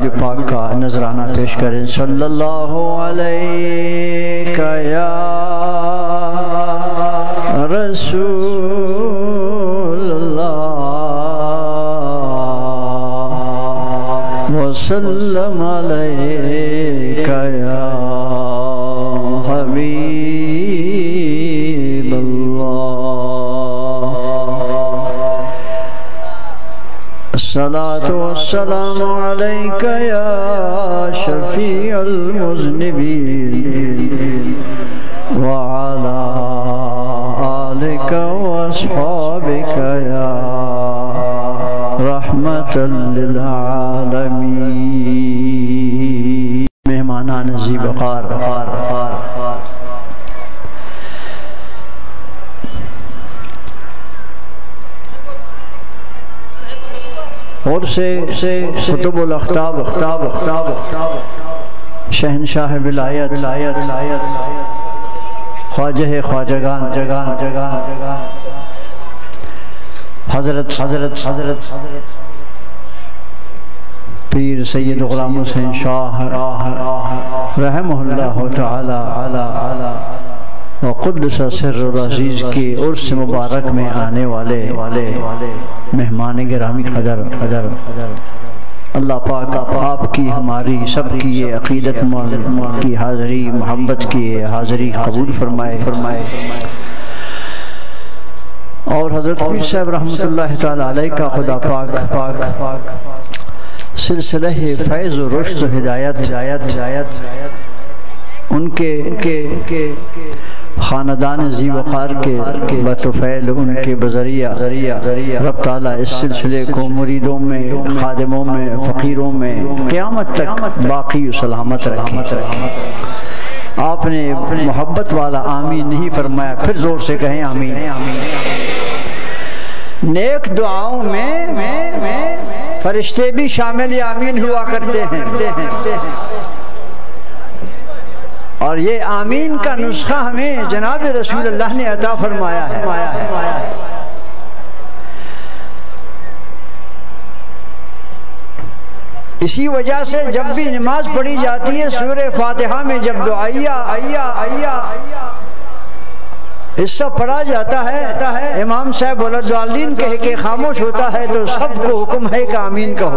پاک کا نذرانہ پیش کریں۔ صلی اللہ علیہ یا رسول اللہ وسلم علیہ یا حبیب اللہ۔ الصلاة والسلام علیک یا شفیع المذنبین وعلا آلک واصحابک یا رحمت للعالمین۔ مہمانان ذی وقار، اور سے قطب الاقطاب شہنشاہ ولایت خواجہ خواجگان حضرت پیر سید غلام حسین شاہ رحمہ اللہ تعالی وقدس سر العزیز کے عرس مبارک میں آنے والے مہمان گرامی قدر، اللہ پاک آپ کی ہماری سب کی یہ عقیدت کی حاضری، محبت کی حاضری قبول فرمائے، اور حضرت پیر صاحب رحمۃ اللہ تعالی علیہ کا خدا پاک سلسلہ فیض و رشد و ہدایت ان کے خاندان ذی وقار کے بطفیل ان کے بذریعہ رب تعالیٰ اس سلسلے کو مریدوں میں، خادموں میں، فقیروں میں قیامت تک باقی و سلامت رکھے۔ آپ نے محبت والا آمین نہیں فرمایا، پھر زور سے کہیں آمین۔ نیک دعاؤں میں فرشتے بھی شامل آمین ہوا کرتے ہیں، اور یہ آمین کا نسخہ ہمیں جناب رسول اللہ نے عطا فرمایا ہے۔ اسی وجہ سے جب بھی نماز پڑھی جاتی ہے سورہ فاتحہ میں جب دعائیہ حصہ پڑھا جاتا ہے، امام صاحب ولدالین کہہ کے خاموش ہوتا ہے تو سب کو حکم ہے کہ آمین کہو۔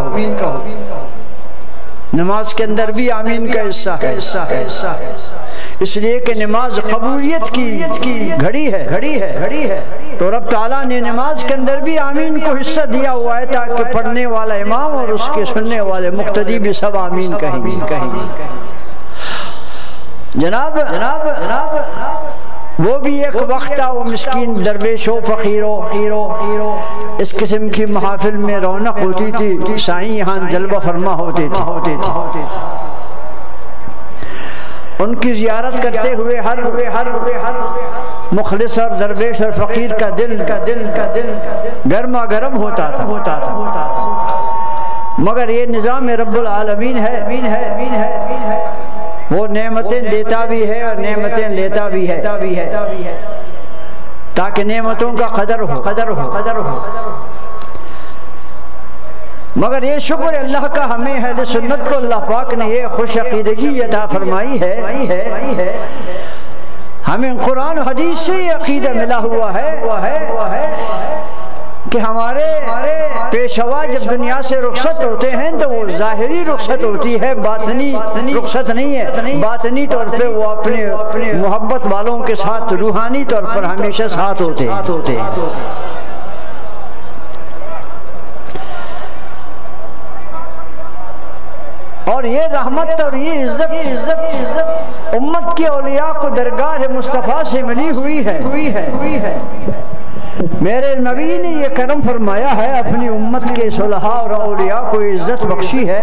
نماز کے اندر بھی آمین کا حصہ ہے، اس لیے کہ نماز قبولیت کی گھڑی ہے، تو رب تعالیٰ نے نماز کے اندر بھی آمین کو حصہ دیا ہوا ہے تاکہ پڑھنے والا امام اور اس کے سننے والے مقتدی بھی سب آمین کہیں۔ جناب وہ بھی ایک وقت تھا، وہ مسکین درویشوں فقیروں اس قسم کی محافل میں رونق ہوتی تھی، سائیں یہاں جلوہ فرما ہوتے تھے۔ ان کی زیارت کرتے ہوئے ہر مخلص اور درویش اور فقیر کا دل گرما گرم ہوتا تھا، مگر یہ نظام رب العالمین ہے، وہ نعمتیں دیتا بھی ہے اور نعمتیں لیتا بھی ہے، تاکہ نعمتوں کا قدر ہو۔ مگر یہ شکر اللہ کا ہمیں اہل سنت کو اللہ پاک نے یہ خوش عقیدگی عطا فرمائی ہے، ہمیں قرآن و حدیث سے یہ عقیدہ ملا ہوا ہے کہ ہمارے پیشوا جب دنیا سے رخصت ہوتے ہیں تو وہ ظاہری رخصت ہوتی ہے، باطنی رخصت نہیں ہے۔ باطنی طور پہ وہ اپنے محبت والوں کے ساتھ روحانی طور پر ہمیشہ ساتھ ہوتے ہیں۔ اور یہ رحمت اور یہ عزت امت کے اولیاء کو درگاہ مصطفیٰ سے ملی ہوئی ہے۔ میرے نبی نے یہ کرم فرمایا ہے، اپنی امت کے صلحاء اور اولیاء کو عزت بخشی ہے۔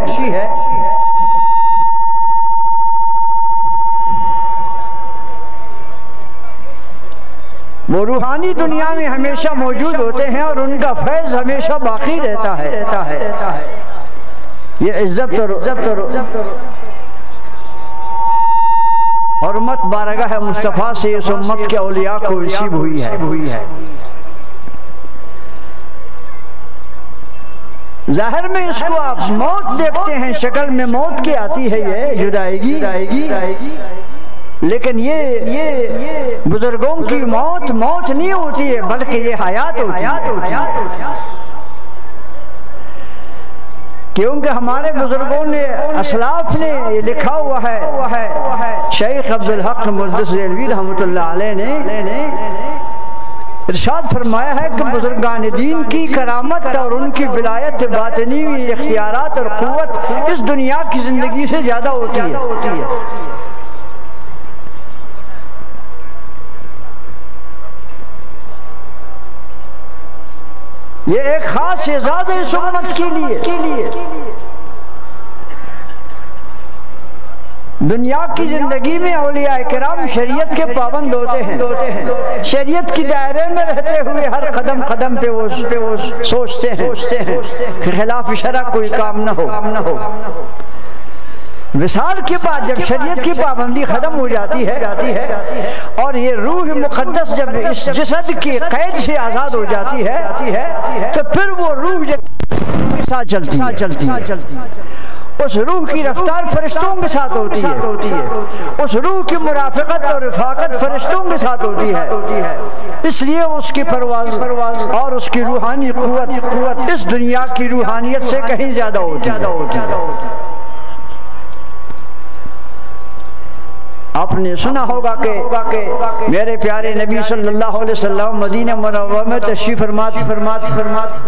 وہ روحانی دنیا میں ہمیشہ موجود ہوتے ہیں اور ان کا فیض ہمیشہ باقی رہتا ہے۔ یہ عزت اور حرمت بارگاہ مصطفیٰ سے اس امت کے اولیاء کو نصیب ہوئی ہے۔ ظاہر میں اس کو آپ موت دیکھتے ہیں، شکل میں موت کی آتی ہے، یہ جدائیگی، لیکن یہ بزرگوں کی موت نہیں ہوتی ہے، بلکہ یہ حیات ہوتی ہے، کیونکہ ہمارے بزرگوں نے، اسلاف نے یہ لکھا ہوا ہے، شیخ عبدالحق مقدس ریلوی رحمۃ اللہ علیہ نے ارشاد فرمایا ہے کہ بزرگان دین کی کرامت اور ان کی ولایت باطنی اختیارات اور قوت اس دنیا کی زندگی سے زیادہ ہوتی ہے۔ یہ ایک خاص اعزاز ہے اس امت کے لیے۔ دنیا کی زندگی میں اولیاء کرام شریعت کے پابند ہوتے ہیں، شریعت کی دائرے میں رہتے ہوئے ہر قدم پہ وہ سوچتے ہیں کہ خلاف شرع کوئی کام نہ ہو۔ وصال کے بعد جب شریعت کی پابندی ختم ہو جاتی ہے اور یہ روح مقدس جب اس جسد کی قید سے آزاد ہو جاتی ہے تو پھر وہ روح کے ساتھ چلتی ہے، اس روح کی رفتار فرشتوں کے ساتھ ہوتی ہے، اس روح کی مرافقت اور رفاقت فرشتوں کے ساتھ ہوتی ہے، اس لیے اس کی پرواز اور اس کی روحانی قوت اس دنیا کی روحانیت سے کہیں زیادہ ہوتی ہے۔ آپ نے سنا ہوگا کہ میرے پیارے نبی صلی اللہ علیہ وسلم مدینہ منورہ میں تشریف فرماتے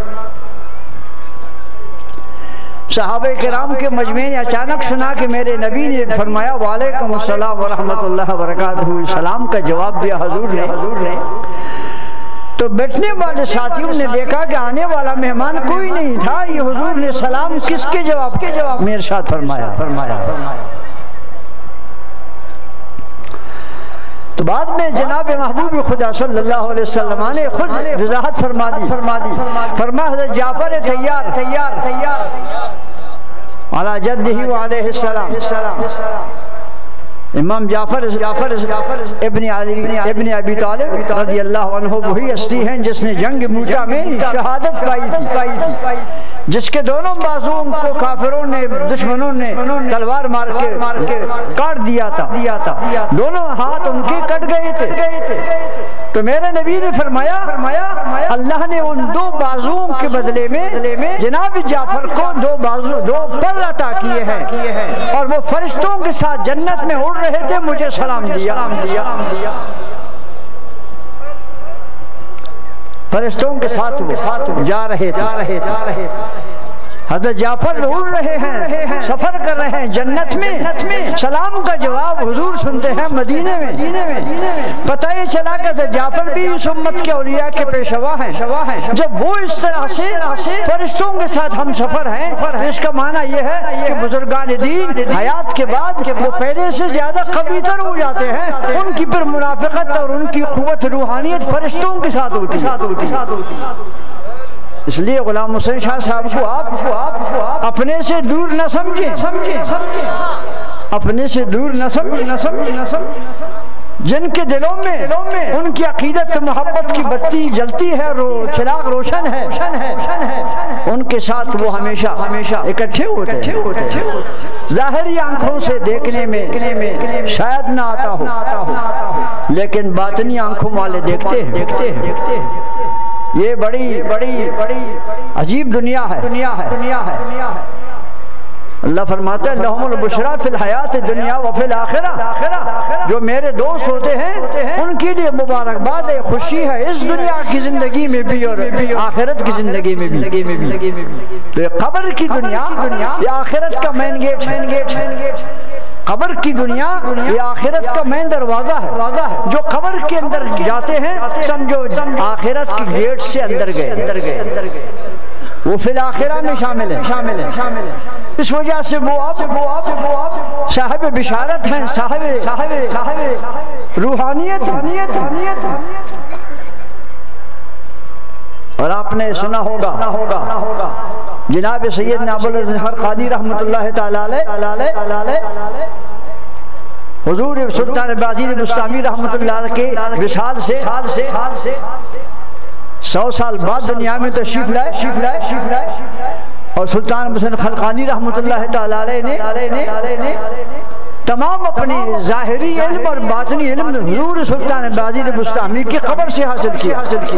صحابہ کرام کے مجمع نے اچانک سنا کہ میرے نبی نے فرمایا وعلیکم السلام ورحمۃ اللہ وبرکاتہ، سلام کا جواب دیا حضور نے۔ تو بیٹھنے والے ساتھیوں نے دیکھا کہ آنے والا مہمان کوئی نہیں تھا، یہ حضور نے سلام کس کے جواب میں ارشاد فرمایا۔ تو بعد میں جناب محبوب خدا صلی اللہ علیہ وسلم نے خود وضاحت فرما دی، فرمایا حضرت جعفر تیار علی جدہ وعلیہ السلام، امام جعفر ابن ابی طالب رضی اللہ عنہ وہی ہستی ہیں جس نے جنگ موٹا میں شہادت پائی تھی، جس کے دونوں بازوؤں کو کافروں نے، دشمنوں نے تلوار مار کے کاٹ دیا تھا، دونوں ہاتھ ان کے کٹ گئے تھے۔ تو میرے نبی نے فرمایا اللہ نے ان دو بازوؤں کے بدلے میں جناب جعفر کو دو پر عطا کیے ہیں، اور وہ فرشتوں کے ساتھ جنت میں اڑ رہے تھے، مجھے سلام دیا۔ فرشتوں کے ساتھ جا رہے تھے، حضرت جعفر اڑ رہے ہیں، سفر کر رہے ہیں جنت میں، سلام کا جواب حضور سنتے ہیں مدینے میں۔ پتہ یہ چلا کہ حضرت جعفر بھی اس امت کے اولیاء کے پیشوا ہیں، جب وہ اس طرح سے فرشتوں کے ساتھ ہم سفر ہیں، اس کا معنی یہ ہے کہ بزرگان دین حیات کے بعد وہ پہلے سے زیادہ قوی تر ہو جاتے ہیں، ان کی پھر منافقت اور ان کی قوت روحانیت فرشتوں کے ساتھ ہوتی ہے۔ اس لیے غلام حسین شاہ صاحب کو آپ اپنے سے دور نہ سمجھیں، اپنے سے دور نہ سمجھیں، جن کے دلوں میں ان کی عقیدت محبت کی بتی جلتی ہے، چراغ روشن ہے، ان کے ساتھ وہ ہمیشہ اکٹھے ہوتے ہیں۔ ظاہری آنکھوں سے دیکھنے میں شاید نہ آتا ہو، لیکن باطنی آنکھوں والے دیکھتے ہیں۔ یہ بڑی عجیب دنیا ہے۔ اللہ فرماتا ہے لہم البشریٰ فی الحیات الدنیا وفی الآخرہ، جو میرے دوست ہوتے ہیں ان کے لیے مبارکباد ہے، خوشی ہے اس دنیا کی زندگی میں بھی اور آخرت کی زندگی میں بھی۔ تو یہ قبر کی دنیا یہ آخرت کا مین گیٹ ہے، قبر کی دنیا یہ آخرت کا مین دروازہ ہے، جو قبر کے اندر جاتے ہیں سمجھو آخرت کی گیٹ سے اندر گئے، وہ فی الآخرہ میں شامل ہے۔ اس وجہ سے وہ آپ صاحب بشارت ہیں، صاحب روحانیت ہیں۔ اور آپ نے سنا ہوگا جناب سیدنا ابوالازہر قادری رحمۃ اللہ تعالی علیہ حضور سلطان بازیر بستامی رحمۃ اللہ علیہ کے وصال سے 100 سال بعد دنیا میں تشریف لائے، اور سلطان حسین خلقانی رحمۃ اللہ تعالی علیہ نے تمام اپنی ظاہری علم اور باطنی علم حضور سلطان بازی بستامی کی قبر سے حاصل کیا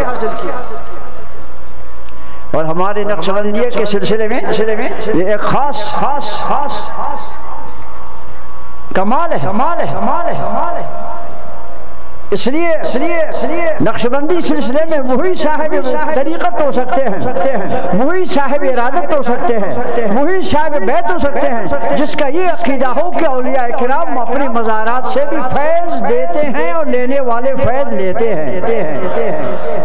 اور ہمارے نقشبندیہ کے سلسلے میں یہ ایک خاص کمال ہے اس لیے نقشبندی سلسلے میں وہی صاحب طریقت ہو سکتے ہیں، وہی صاحب ارادت ہو سکتے ہیں، وہی صاحب بیت ہو سکتے ہیں جس کا یہ عقیدہ ہو کہ اولیاء کرام اپنی مزارات سے بھی فیض دیتے ہیں اور لینے والے فیض لیتے ہیں،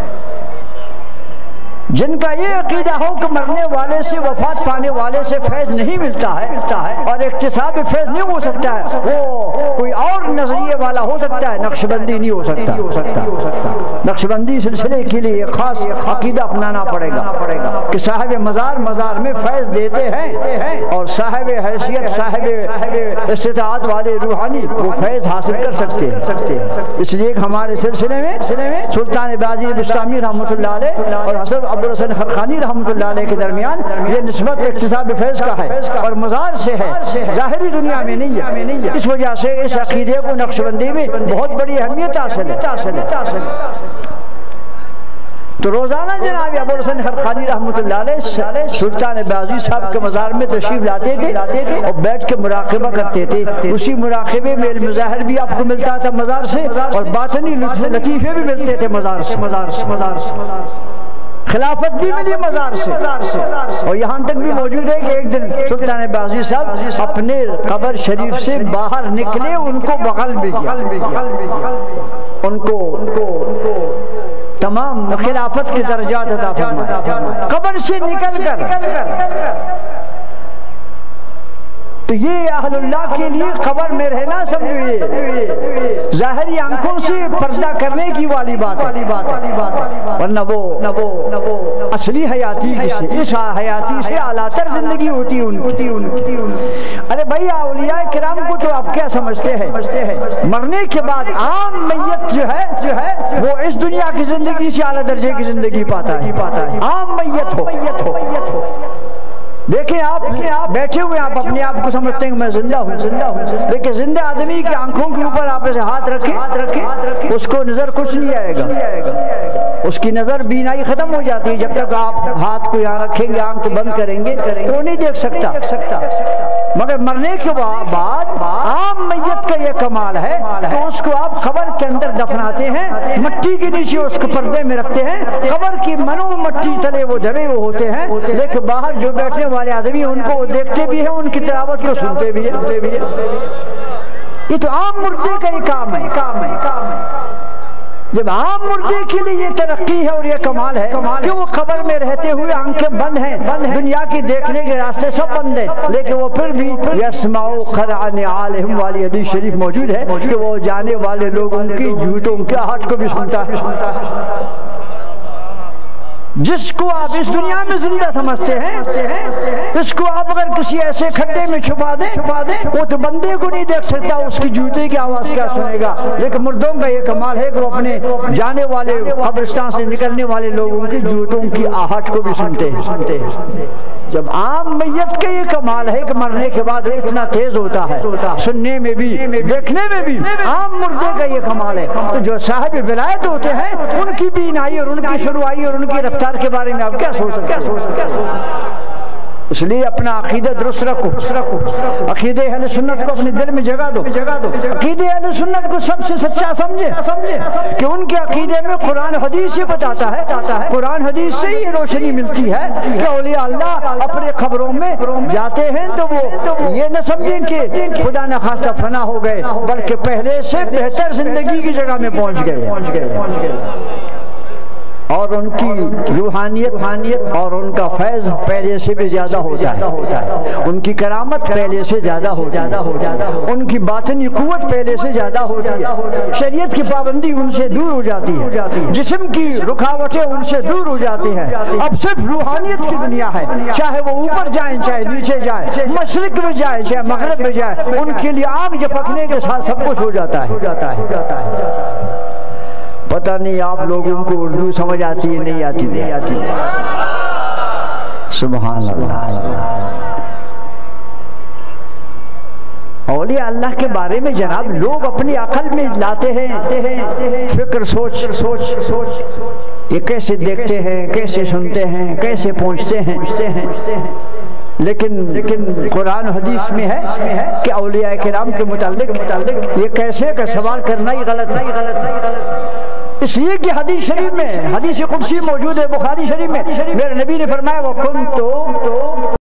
جن کا یہ عقیدہ ہو کہ مرنے والے سے وفات پانے والے سے فیض نہیں ملتا ہے اور اقتصاب فیض نہیں ہو سکتا ہے، وہ کوئی اور نظریے والا ہو سکتا ہے، نقشبندی نہیں ہو سکتا۔ نقشبندی سلسلے کے لیے خاص عقیدہ اپنانا پڑے گا کہ صاحب مزار میں فیض دیتے ہیں اور صاحب حیثیت صاحب استطاعت والے روحانی وہ فیض حاصل کر سکتے ہیں۔ اس لیے ہمارے سلسلے میں سلطان بازی بستامی رحمۃ اللہ علیہ اور حضرت عبدالحسین خلقانی رحمۃ اللہ علیہ کے درمیان یہ نسبت اقتصاب فیض کا ہے اور مزار سے ہے، ظاہری دنیا میں نہیں ہے۔ اس وجہ سے اس عقیدے کو نقشبندی میں بہت بڑی اہمیت حاصل ہے۔ تو روزانہ جناب ابوالحسن خلقانی رحمۃ اللہ علیہ سلطان بازی صاحب کے مزار میں تشریف لاتے تھے اور بیٹھ کے مراقبہ کرتے تھے، اسی مراقبے میں علم ظاہر بھی آپ کو ملتا تھا مزار سے اور باطنی لطیفے بھی ملتے تھے مزار سے، خلافت بھی ملی مزار سے، اور یہاں تک بھی موجود ہے کہ ایک دن سلطان بازی صاحب اپنے قبر شریف سے باہر نکلے، ان کو بغل بھی کیا، ان کو تمام خلافت کے درجات عطا فرمائے قبر سے نکل کر۔ تو یہ اہل اللہ کے لیے قبر میں رہنا سمجھئے ظاہری آنکھوں سے پردہ کرنے کی والی بات ہے، ورنہ وہ اصلی حیاتی اس حیاتی سے اعلیٰ تر زندگی ہوتی ان کی۔ ارے بھائی اولیاء کرام کو تو آپ کیا سمجھتے ہیں؟ مرنے کے بعد عام میت جو ہے وہ اس دنیا کی زندگی سے اعلیٰ درجے کی زندگی پاتا ہے، عام میت ہو۔ دیکھیں آپ بیٹھے ہوئے آپ اپنے آپ کو سمجھتے ہیں کہ میں زندہ ہوں، لیکن زندہ آدمی کی آنکھوں کے اوپر آپ اسے ہاتھ رکھیں اس کو نظر کچھ نہیں آئے گا، اس کی نظر بینائی ختم ہو جاتی ہے، جب تک آپ ہاتھ کو یہاں رکھیں گے آنکھ بند کریں گے تو وہ نہیں دیکھ سکتا۔ مگر مرنے کے بعد عام میت کا یہ کمال ہے تو اس کو آپ قبر کے اندر دفناتے ہیں، مٹی کے نیچے اس کو پردے میں رکھتے ہیں، قبر کی منو مٹی تلے وہ دبے ہوتے ہیں، لیکن باہر جو بیٹھنے والے آدمی ان کو دیکھتے بھی ہیں، ان کی تلاوت کو سنتے بھی ہیں۔ یہ تو عام مردے کا ہی کام ہے۔ جب عام مردے کے لیے یہ ترقی ہے اور یہ کمال ہے کہ وہ قبر میں رہتے ہوئے آنکھیں بند ہیں، دنیا کی دیکھنے کے راستے سب بند ہیں، لیکن وہ پھر بھی یسمعوا قرع نعالہم والی حدیث شریف موجود ہے کہ وہ جانے والے لوگوں کی جوتوں کے آہٹ کو بھی سنتا ہے۔ جس کو آپ اس دنیا میں زندہ سمجھتے ہیں، اس کو آپ اگر کسی ایسے کھڈے میں چھپا دیں وہ تو بندے کو نہیں دیکھ سکتا، اس کی جوتے کی آواز کیا سنے گا، لیکن مردوں کا یہ کمال ہے کہ وہ اپنے جانے والے قبرستان سے نکلنے والے لوگوں کی جوتوں کی آہٹ کو بھی سنتے ہیں۔ جب عام میت کا یہ کمال ہے کہ مرنے کے بعد اتنا تیز ہوتا ہے، سننے میں بھی دیکھنے میں بھی عام مردے کا یہ کمال ہے، تو جو صاحب ولایت ہوتے ہیں ان کی بینائی اور ان کی شروعائی اور ان کی رفتار کے بارے میں آپ کیا سوچ سکتے ہیں؟ اس لیے اپنا عقیدہ درست رکھو، عقیدہ اہل سنت کو اپنے دل میں جگہ دو، عقیدہ اہل سنت کو سب سے سچا سمجھے کہ ان کے عقیدے میں قرآن حدیث سے بتاتا ہے، قرآن حدیث سے ہی روشنی ملتی ہے کہ اولیاء اللہ اپنے قبروں میں جاتے ہیں تو وہ یہ نہ سمجھیں کہ خدا نخواستہ فنا ہو گئے، بلکہ پہلے سے بہتر زندگی کی جگہ میں پہنچ گئے، اور ان کی روحانیت اور ان کا فیض پہلے سے بھی زیادہ ہوتا ہے، ان کی کرامت پہلے سے زیادہ ہوتی ہے، ان کی باطنی قوت پہلے سے زیادہ ہوتی ہے، شریعت کی پابندی ان سے دور ہو جاتی ہے، جسم کی رکاوٹیں ان سے دور ہو جاتی ہیں، اب صرف روحانیت کی دنیا ہے، چاہے وہ اوپر جائیں چاہے نیچے جائیں، مشرق میں جائیں چاہے مغرب میں جائیں، ان کے لیے آگ جھپکنے کے ساتھ سب کچھ ہو جاتا ہے۔ پتہ نہیں آپ لوگوں کو اردو سمجھ آتی ہے نہیں آتی؟ سبحان اللہ۔ اولیاء اللہ کے بارے میں جناب لوگ اپنی عقل میں لاتے ہیں فکر سوچ یہ کیسے دیکھتے ہیں، کیسے سنتے ہیں، کیسے پہنچتے ہیں، لیکن قرآن و حدیث میں ہے کہ اولیاء کرام کے متعلق یہ کیسے کا سوال کرنا ہی غلط ہے، اس لیے کہ حدیث شریف میں حدیث قدسی موجود ہے بخاری شریف میں، میرے نبی نے فرمایا وَكُنْتُ